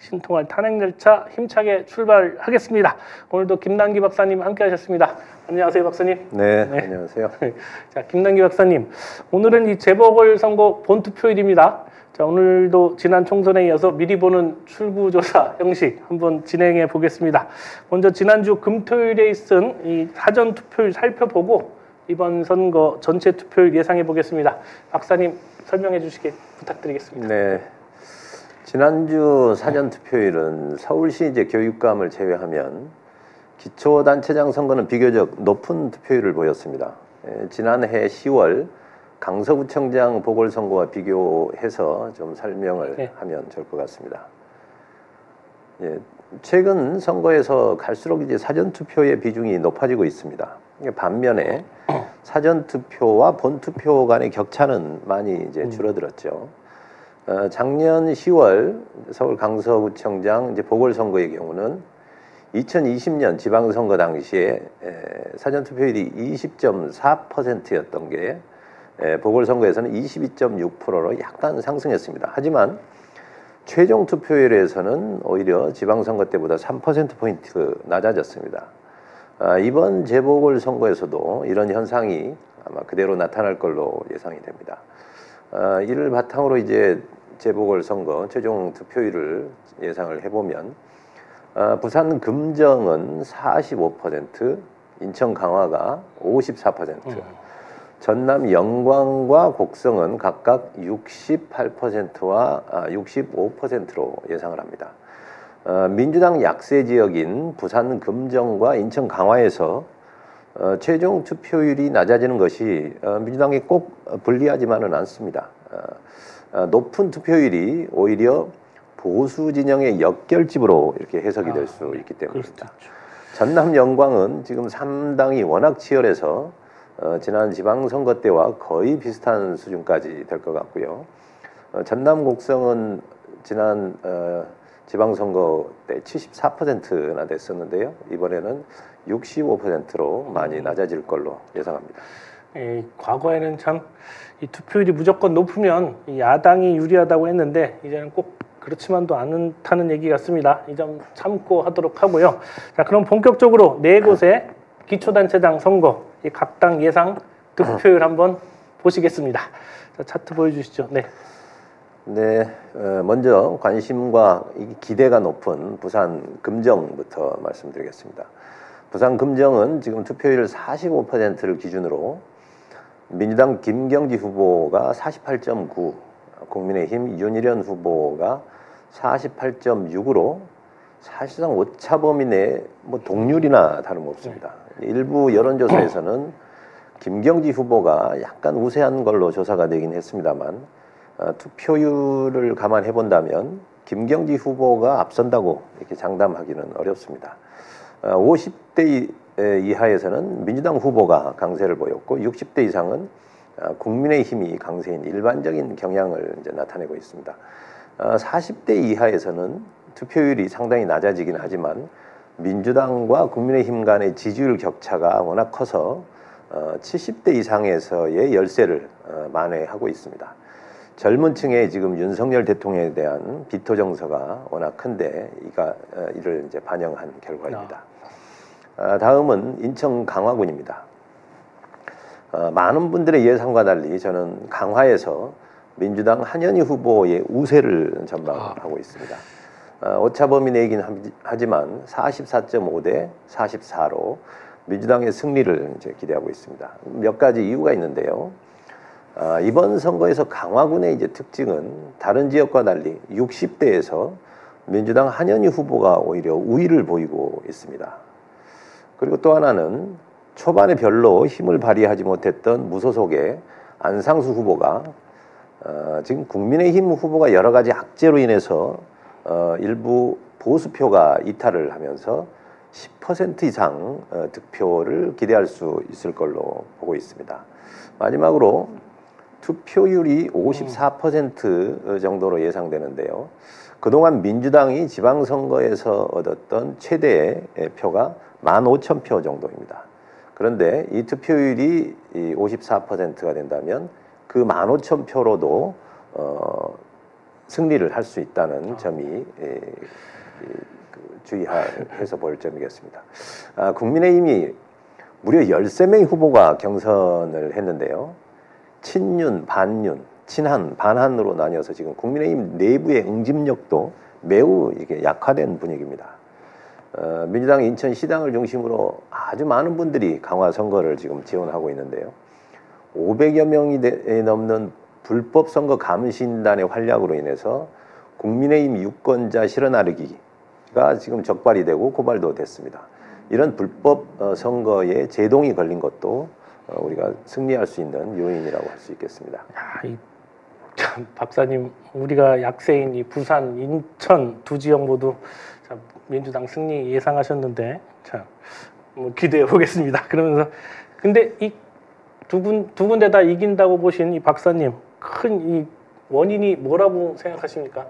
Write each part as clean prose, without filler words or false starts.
신통할 탄핵 열차 힘차게 출발하겠습니다. 오늘도 김남기 박사님 함께하셨습니다. 안녕하세요, 박사님. 네, 안녕하세요. 자, 김남기 박사님, 오늘은 이 재보궐선거 본투표일입니다. 자, 오늘도 지난 총선에 이어서 미리 보는 출구조사 형식 한번 진행해 보겠습니다. 먼저 지난주 금토일에 있은 이 사전 투표율 살펴보고 이번 선거 전체 투표율 예상해 보겠습니다. 박사님 설명해 주시길 부탁드리겠습니다. 네, 지난주 사전 투표율은 서울시 이제 교육감을 제외하면 기초단체장 선거는 비교적 높은 투표율을 보였습니다. 지난해 10월 강서구청장 보궐선거와 비교해서 좀 설명을 하면 좋을 것 같습니다. 최근 선거에서 갈수록 이제 사전투표의 비중이 높아지고 있습니다. 반면에 사전투표와 본투표 간의 격차는 많이 이제 줄어들었죠. 작년 10월 서울 강서구청장 이제 보궐선거의 경우는 2020년 지방선거 당시에 사전투표율이 20.4%였던 게 보궐선거에서는 22.6%로 약간 상승했습니다. 하지만 최종 투표율에서는 오히려 지방선거 때보다 3%포인트 낮아졌습니다. 이번 재보궐선거에서도 이런 현상이 아마 그대로 나타날 걸로 예상이 됩니다. 이를 바탕으로 이제 재보궐선거 최종 투표율을 예상을 해보면 부산 금정은 45%, 인천 강화가 54%, 전남 영광과 곡성은 각각 68%와 65%로 예상을 합니다. 민주당 약세 지역인 부산 금정과 인천 강화에서 최종 투표율이 낮아지는 것이 민주당에 꼭 불리하지만은 않습니다. 높은 투표율이 오히려 보수 진영의 역결집으로 이렇게 해석이 될 수 있기 때문입니다. 전남 영광은 지금 3당이 워낙 치열해서 지난 지방선거 때와 거의 비슷한 수준까지 될 것 같고요. 전남 곡성은 지난 지방선거 때 74%나 됐었는데요. 이번에는 65%로 많이 낮아질 걸로 예상합니다. 과거에는 참 이 투표율이 무조건 높으면 야당이 유리하다고 했는데 이제는 꼭 그렇지만도 않다는 얘기 같습니다. 이 점 참고하도록 하고요. 자, 그럼 본격적으로 네 곳의 기초단체장 선거 각 당 예상 득표율 한번 보시겠습니다. 자, 차트 보여주시죠. 네, 먼저 관심과 기대가 높은 부산 금정부터 말씀드리겠습니다. 부산 금정은 지금 투표율 45%를 기준으로 민주당 김경지 후보가 48.9, 국민의힘 윤희련 후보가 48.6으로 사실상 오차범위 내 동률이나 다름없습니다. 일부 여론조사에서는 김경지 후보가 약간 우세한 걸로 조사가 되긴 했습니다만 투표율을 감안해 본다면 김경지 후보가 앞선다고 이렇게 장담하기는 어렵습니다. 50대 이하에서는 민주당 후보가 강세를 보였고 60대 이상은 국민의힘이 강세인 일반적인 경향을 이제 나타내고 있습니다. 40대 이하에서는 투표율이 상당히 낮아지긴 하지만 민주당과 국민의힘 간의 지지율 격차가 워낙 커서 70대 이상에서의 열세를 만회하고 있습니다. 젊은 층에 지금 윤석열 대통령에 대한 비토 정서가 워낙 큰데 이를 이제 반영한 결과입니다. 다음은 인천 강화군입니다. 많은 분들의 예상과 달리 저는 강화에서 민주당 한현희 후보의 우세를 전망하고 있습니다. 오차범위 내긴 하지만 44.5 대 44로 민주당의 승리를 이제 기대하고 있습니다. 몇 가지 이유가 있는데요. 이번 선거에서 강화군의 이제 특징은 다른 지역과 달리 60대에서 민주당 한현희 후보가 오히려 우위를 보이고 있습니다. 그리고 또 하나는 초반에 별로 힘을 발휘하지 못했던 무소속의 안상수 후보가 지금 국민의힘 후보가 여러 가지 악재로 인해서 일부 보수표가 이탈을 하면서 10% 이상 득표를 기대할 수 있을 걸로 보고 있습니다. 마지막으로 투표율이 54% 정도로 예상되는데요. 그동안 민주당이 지방선거에서 얻었던 최대의 표가 15,000표 정도입니다. 그런데 이 투표율이 54%가 된다면 그 15,000표로도 승리를 할 수 있다는 점이 주의해서 볼 점이겠습니다. 국민의힘이 무려 13명의 후보가 경선을 했는데요. 친윤, 반윤, 친한, 반한으로 나뉘어서 지금 국민의힘 내부의 응집력도 매우 이게 약화된 분위기입니다. 민주당 인천시당을 중심으로 아주 많은 분들이 강화 선거를 지금 지원하고 있는데요. 500여 명이 넘는 불법 선거 감시인단의 활약으로 인해서 국민의힘 유권자 실어나르기가 지금 적발이 되고 고발도 됐습니다. 이런 불법 선거에 제동이 걸린 것도 우리가 승리할 수 있는 요인이라고 할 수 있겠습니다. 참 박사님, 우리가 약세인 이 부산, 인천 두 지역 모두 참 민주당 승리 예상하셨는데 참 기대해 보겠습니다. 그러면서 근데 이 두 군데 다 이긴다고 보신 이 박사님, 큰 이 원인이 뭐라고 생각하십니까?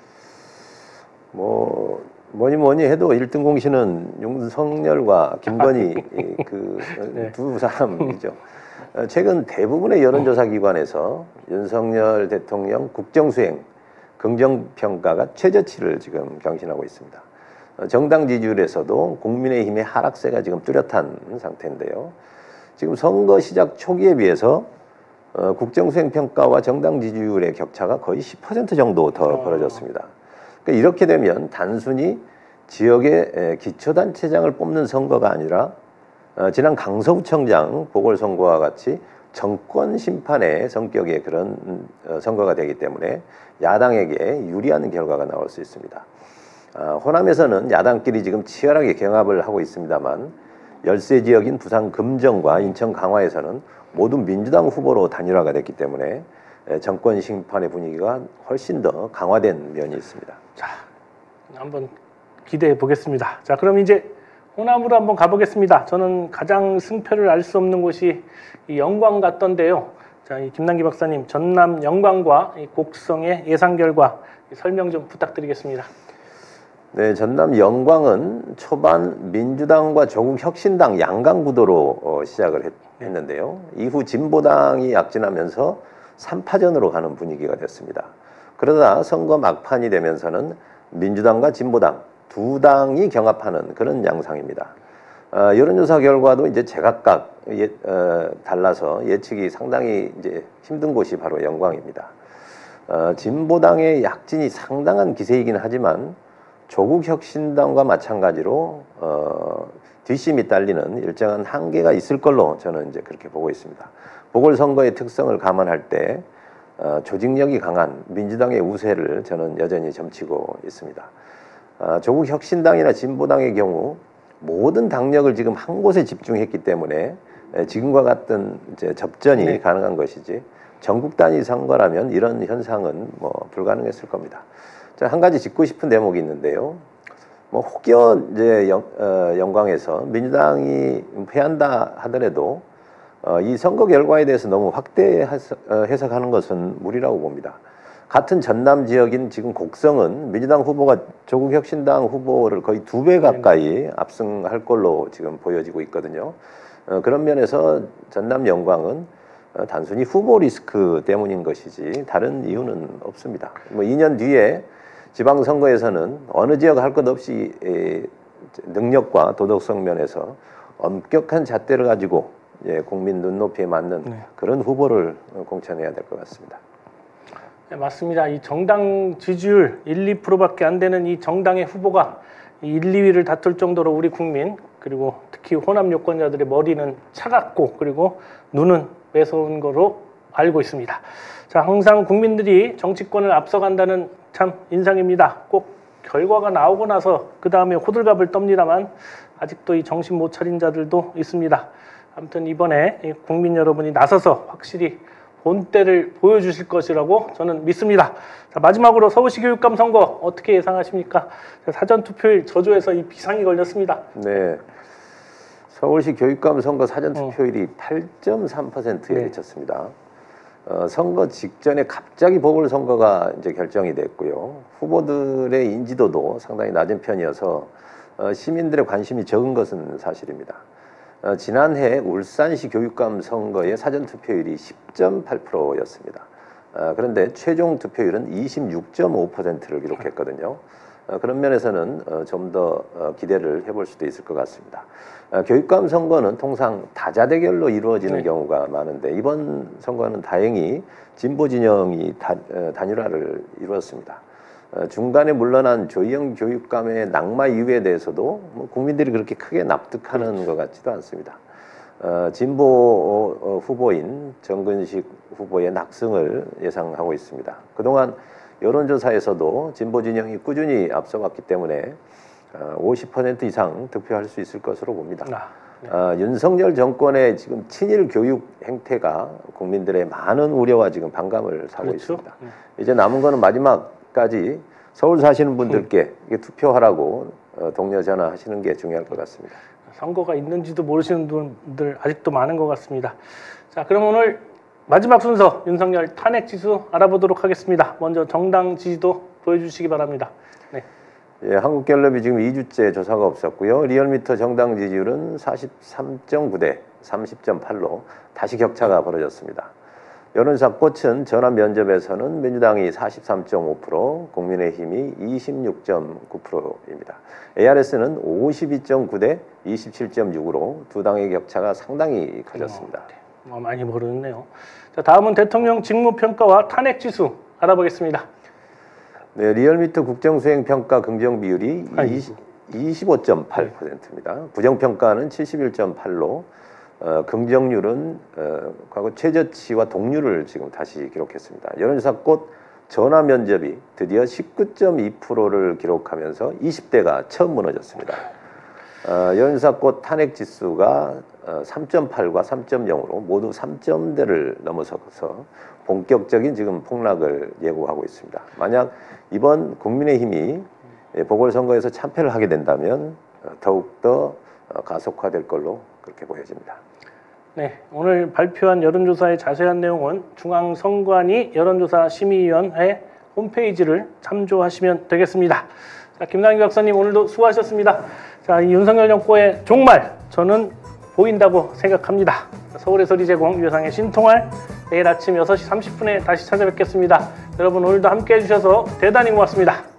뭐니 해도 1등 공신은 윤석열과 김건희 네. 두 사람이죠. 최근 대부분의 여론조사 기관에서 윤석열 대통령 국정수행 긍정평가가 최저치를 지금 경신하고 있습니다. 정당 지지율에서도 국민의힘의 하락세가 지금 뚜렷한 상태인데요. 지금 선거 시작 초기에 비해서 국정수행 평가와 정당 지지율의 격차가 거의 10% 정도 더 벌어졌습니다. 그러니까 이렇게 되면 단순히 지역의 기초단체장을 뽑는 선거가 아니라 지난 강서구청장 보궐선거와 같이 정권 심판의 성격의 그런 선거가 되기 때문에 야당에게 유리한 결과가 나올 수 있습니다. 호남에서는 야당끼리 지금 치열하게 경합을 하고 있습니다만 열세 지역인 부산 금정과 인천 강화에서는 모두 민주당 후보로 단일화가 됐기 때문에 정권 심판의 분위기가 훨씬 더 강화된 면이 있습니다. 자, 한번 기대해 보겠습니다. 자, 그럼 이제 호남으로 한번 가보겠습니다. 저는 가장 승패를 알 수 없는 곳이 이 영광 같던데요. 자, 이 김남기 박사님, 전남 영광과 이 곡성의 예상 결과 설명 좀 부탁드리겠습니다. 네, 전남 영광은 초반 민주당과 조국혁신당 양강 구도로 시작을 했는데요. 이후 진보당이 약진하면서 3파전으로 가는 분위기가 됐습니다. 그러다 선거 막판이 되면서는 민주당과 진보당 두 당이 경합하는 그런 양상입니다. 여론조사 결과도 이제 제각각 달라서 예측이 상당히 이제 힘든 곳이 바로 영광입니다. 진보당의 약진이 상당한 기세이긴 하지만 조국혁신당과 마찬가지로 뒷심이 딸리는 일정한 한계가 있을 걸로 저는 이제 그렇게 보고 있습니다. 보궐선거의 특성을 감안할 때 조직력이 강한 민주당의 우세를 저는 여전히 점치고 있습니다. 조국혁신당이나 진보당의 경우 모든 당력을 지금 한 곳에 집중했기 때문에 지금과 같은 이제 접전이 가능한 것이지 전국 단위 선거라면 이런 현상은 불가능했을 겁니다. 한 가지 짚고 싶은 대목이 있는데요. 혹여 이제 영광에서 민주당이 패한다 하더라도 이 선거 결과에 대해서 너무 확대 해석하는 것은 무리라고 봅니다. 같은 전남 지역인 지금 곡성은 민주당 후보가 조국혁신당 후보를 거의 2배 가까이 압승할 걸로 지금 보여지고 있거든요. 그런 면에서 전남 영광은 단순히 후보 리스크 때문인 것이지 다른 이유는 없습니다. 2년 뒤에 지방선거에서는 어느 지역 할 것 없이 능력과 도덕성 면에서 엄격한 잣대를 가지고 국민 눈높이에 맞는 그런 후보를 공천해야 될 것 같습니다. 네, 맞습니다. 이 정당 지지율 1, 2%밖에 안 되는 이 정당의 후보가 1, 2위를 다툴 정도로 우리 국민 그리고 특히 호남 유권자들의 머리는 차갑고 그리고 눈은 매서운 거로 알고 있습니다. 자, 항상 국민들이 정치권을 앞서간다는 참 인상입니다. 꼭 결과가 나오고 나서 그 다음에 호들갑을 떱니다만 아직도 이 정신 못 차린 자들도 있습니다. 아무튼 이번에 국민 여러분이 나서서 확실히 본때를 보여주실 것이라고 저는 믿습니다. 자, 마지막으로 서울시 교육감 선거 어떻게 예상하십니까? 사전투표일 저조해서 이 비상이 걸렸습니다. 네, 서울시 교육감 선거 사전투표율이 8.3%에 그쳤습니다. 선거 직전에 갑자기 보궐선거가 이제 결정이 됐고요. 후보들의 인지도도 상당히 낮은 편이어서 시민들의 관심이 적은 것은 사실입니다. 지난해 울산시 교육감 선거의 사전투표율이 10.8%였습니다. 그런데 최종 투표율은 26.5%를 기록했거든요. 그런 면에서는 좀 더 기대를 해볼 수도 있을 것 같습니다. 교육감 선거는 통상 다자 대결로 이루어지는 경우가 많은데 이번 선거는 다행히 진보 진영이 단일화를 이루었습니다. 중간에 물러난 조희영 교육감의 낙마 이유에 대해서도 뭐 국민들이 그렇게 크게 납득하는 것 같지도 않습니다. 진보 후보인 정근식 후보의 낙승을 예상하고 있습니다. 그동안 여론조사에서도 진보 진영이 꾸준히 앞서갔기 때문에 50% 이상 득표할 수 있을 것으로 봅니다. 윤석열 정권의 지금 친일 교육 행태가 국민들의 많은 우려와 지금 반감을 사고 있습니다. 이제 남은 거는 마지막까지 서울 사시는 분들께 투표하라고 독려 전화하시는 게 중요할 것 같습니다. 선거가 있는지도 모르시는 분들 아직도 많은 것 같습니다. 자, 그럼 오늘 마지막 순서 윤석열 탄핵 지수 알아보도록 하겠습니다. 먼저 정당 지지도 보여주시기 바랍니다. 네. 예, 한국갤럽이 지금 2주째 조사가 없었고요. 리얼미터 정당 지지율은 43.9대 30.8로 다시 격차가 벌어졌습니다. 여론조사 꽃은 전화 면접에서는 민주당이 43.5%, 국민의힘이 26.9%입니다. ARS는 52.9대 27.6으로 두 당의 격차가 상당히 커졌습니다. 많이 벌어졌네요. 자, 다음은 대통령 직무평가와 탄핵 지수 알아보겠습니다. 네, 리얼미터 국정수행평가 긍정 비율이 25.8%입니다. 부정평가는 71.8로 긍정률은 과거 최저치와 동률을 지금 다시 기록했습니다. 여론조사 꽃 전화 면접이 드디어 19.2%를 기록하면서 20대가 처음 무너졌습니다. 여론조사 꽃 탄핵 지수가 3.8과 3.0으로 모두 3점대를 넘어서서 본격적인 지금 폭락을 예고하고 있습니다. 만약 이번 국민의힘이 보궐선거에서 참패를 하게 된다면 더욱더 가속화될 걸로 그렇게 보여집니다. 네, 오늘 발표한 여론조사의 자세한 내용은 중앙선관위 여론조사심의위원회 홈페이지를 참조하시면 되겠습니다. 자, 김남기 박사님 오늘도 수고하셨습니다. 자, 이 윤석열 정권의 종말 저는 보인다고 생각합니다. 서울의 소리 제공 유상의 신통할 내일 아침 6시 30분에 다시 찾아뵙겠습니다. 여러분 오늘도 함께해 주셔서 대단히 고맙습니다.